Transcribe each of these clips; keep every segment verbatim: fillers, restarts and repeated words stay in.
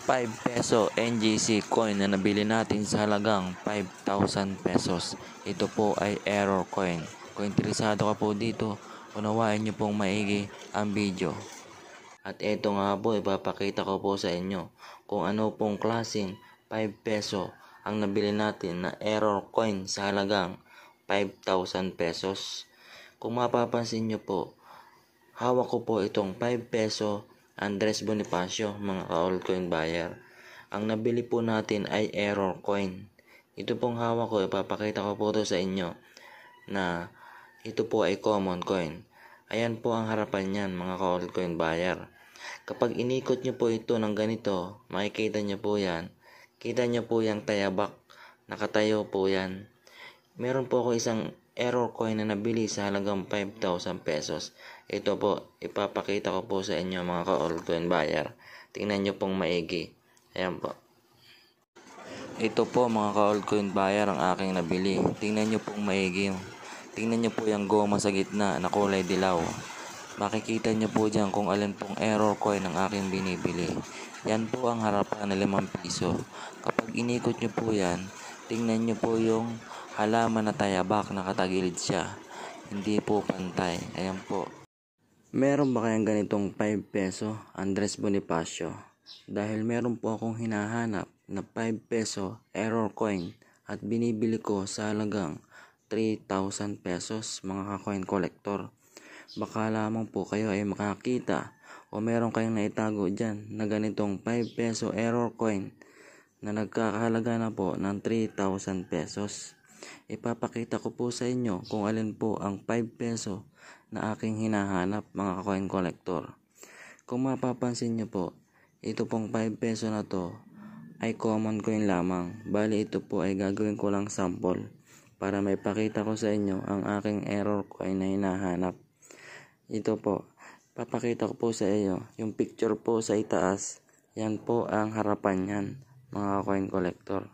five peso N G C coin na nabili natin sa halagang five thousand pesos. Ito po ay error coin. Kung interesado ka po dito, unawain nyo pong maigi ang video. At ito nga po, ipapakita ko po sa inyo kung ano pong klaseng five peso ang nabili natin na error coin sa halagang five thousand pesos. Kung mapapansin nyo po, hawak ko po itong five peso Andres Bonifacio, mga ka-altcoin buyer. Ang nabili po natin ay error coin. Ito pong hawak ko, ipapakita ko po ito sa inyo na ito po ay common coin. Ayan po ang harapan niyan, mga ka-altcoin buyer. Kapag inikot nyo po ito ng ganito, makikita nyo po yan. Kita nyo po yung tayabak, nakatayo po yan. Meron po ako isang error coin na nabili sa halagang five thousand pesos. Ito po, ipapakita ko po sa inyo, mga ka-altcoin buyer. Tingnan nyo pong maigi. Ayan po. Ito po, mga ka-altcoin buyer, ang aking nabili. Tingnan nyo pong maigi. Tingnan nyo po yung goma sa gitna na kulay dilaw. Makikita nyo po dyan kung alin pong error coin ang aking binibili. Yan po ang harapan na limang piso. Kapag inikot nyo po yan, tingnan nyo po yung halaman na tayabak, nakatagilid siya. Hindi po pantay. Ayan po. Meron ba kayang ganitong five peso Andres Bonifacio? Dahil meron po akong hinahanap na five peso error coin at binibili ko sa halagang three thousand pesos, mga ka-coin collector. Baka lamang po kayo ay makakita o meron kayong naitago dyan na ganitong five peso error coin na nagkakahalaga na po ng three thousand pesos. Ipapakita ko po sa inyo kung alin po ang five peso na aking hinahanap, mga coin collector. Kung mapapansin nyo po, ito pong five peso na to ay common coin lamang. Bali ito po ay gagawin ko lang sample para may pakita ko sa inyo ang aking error coin na hinahanap. Ito po, papakita ko po sa inyo yung picture po sa itaas. Yan po ang harapan yan, mga coin collector,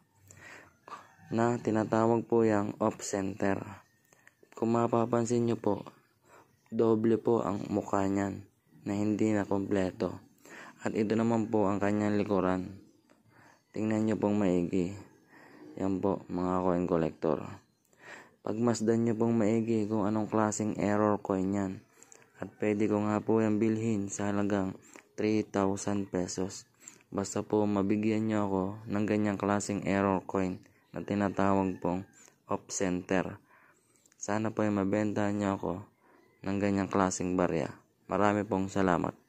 na tinatawag po yung off center. Kung mapapansin nyo po, doble po ang mukha niyan na hindi na kompleto. At ito naman po ang kanyang likuran. Tingnan nyo pong maigi. Yan po, mga coin collector. Pagmasdan nyo pong maigi kung anong klaseng error coin yan. At pwede ko nga po yung bilhin sa halagang three thousand pesos. Basta po mabigyan nyo ako ng ganyang klaseng error coin na tinatawag pong off center. Sana po ay mabenta nyo ako ng ganyang klaseng barya. Marami pong salamat.